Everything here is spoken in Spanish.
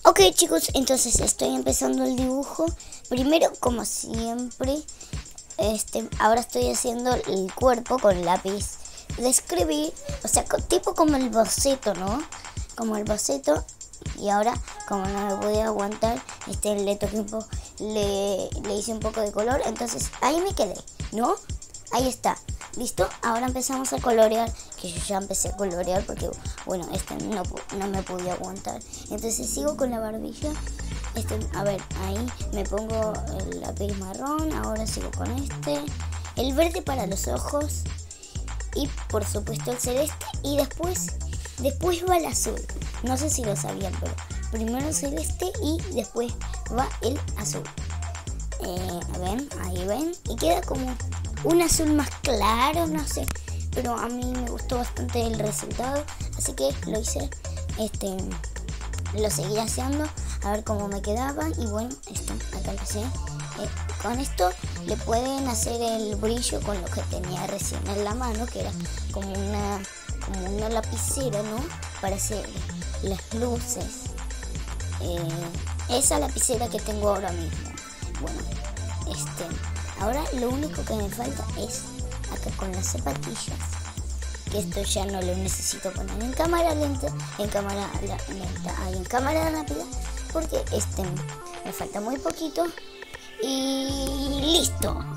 Ok chicos, entonces estoy empezando el dibujo. Primero, como siempre, ahora estoy haciendo el cuerpo con lápiz de escribir, o sea, tipo como el boceto, ¿no? Como el boceto. Y ahora, como no me podía aguantar, le toqué le hice un poco de color, entonces ahí me quedé, ¿no? Ahí está, ¿listo? Ahora empezamos a colorear, que yo ya empecé a colorear porque, bueno, no me podía aguantar. Entonces sigo con la barbilla. A ver, ahí me pongo el lápiz marrón, ahora sigo con el verde para los ojos y por supuesto el celeste y después va el azul. No sé si lo sabían, pero primero el celeste y después va el azul. ¿Ven? Ahí ven. Y queda como un azul más claro, no sé. Pero a mí me gustó bastante el resultado. Así que lo hice. Lo seguí haciendo. A ver cómo me quedaba. Y bueno, acá empecé. Con esto le pueden hacer el brillo con lo que tenía recién en la mano. Que era como una lapicera, ¿no? Para hacer las luces. Esa lapicera que tengo ahora mismo. Bueno, ahora lo único que me falta es acá con las zapatillas, que esto ya no lo necesito poner en cámara lenta, en cámara rápida, porque me falta muy poquito y listo.